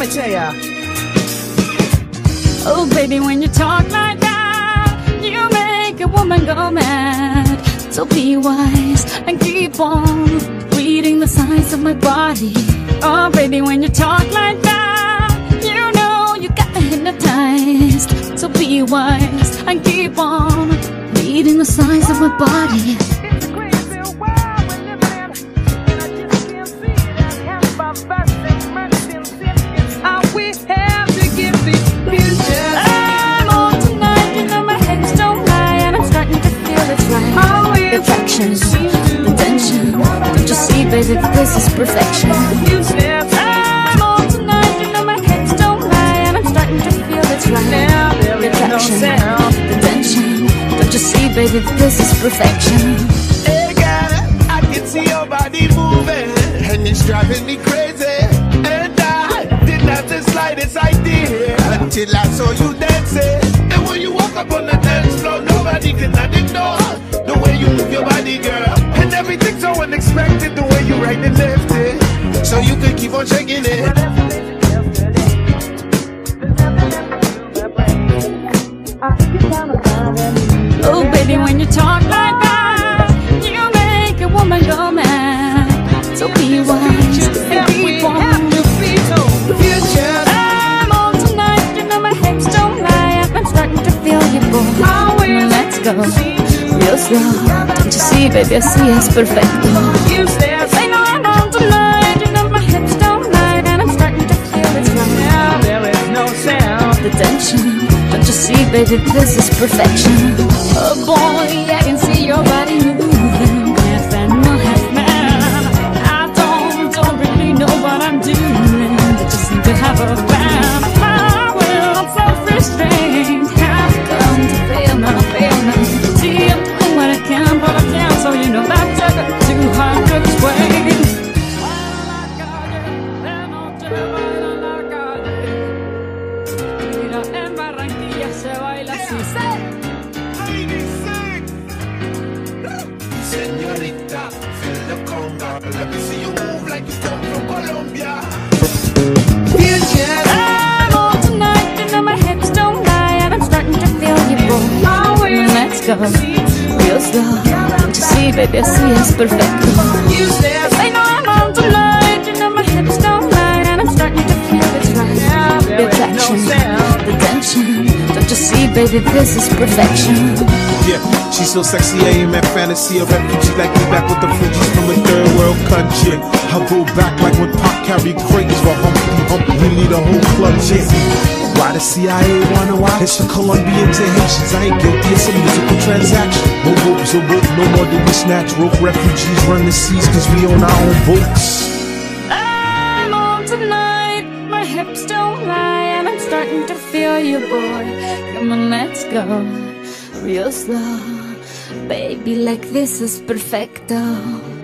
tell ya. Oh baby, when you talk like that, you make a woman go mad. So be wise and keep on reading the signs of my body. Oh baby, when you talk like that, you know you got me hypnotized. So be wise and keep on reading the signs of my body. Attraction, the tension. Don't you see, baby, this is perfection. I'm on tonight, you know my hips don't lie, and I'm starting to feel it's right. The attraction, the tension. Don't you see, baby, this is perfection. Hey girl, I can see your body moving, and it's driving me crazy. And I didn't have the slightest idea until I saw you dancing. And when you walk up on the dance floor, nobody can ignore the way you move your body, girl. And everything's so unexpected, the way you right and left it, so you can keep on shaking it. Oh baby, when you talk like that, you make a woman go mad. So be wise and keep on. I'm on tonight, you know my hips don't lie, I'm starting to feel you, boy. Let's go real slow. Don't you see, baby, I see it's perfecto. I know I'm on tonight, you know my hips don't lie, and I'm starting to feel it's right. There is no sound. The tension, don't you see, baby, this is perfection. Oh boy, I can see your body moving, half animal, half man. I don't really know what I'm doing, but just seem to have a plan. My will, I'm self-restrained, have come to fail now, fail now. See, I'm doing what I can, but I can't, so you know that's too hard to explain. Señorita, feel the conga. Let me see you move like you come from Colombia. I'm on tonight, you know my hips don't lie, and I'm starting to feel you, boy. Let's go real slow. Don't you see, baby, I see it's perfecto. I know I'm on tonight, you know my hips don't lie, and I'm starting to feel it's right. The attraction, the tension. Don't you see, baby, this is perfection. Yeah, she's so sexy, I am at fantasy. A refugee like me back with the Fugees from a third world country. I'll go back like when Pac carried crates for Humpty Hump. We need a whole club, yeah. Why the CIA wanna watch? It's from Colombia to Haitians. I ain't guilty, it's a musical transaction. No ropes or rope, no more do we snatch rope. Refugees run the seas cause we own our own boats. I'm on tonight, my hips don't lie, and I'm starting to feel you, boy. Come on, let's go real slow. Baby, like this is perfecto.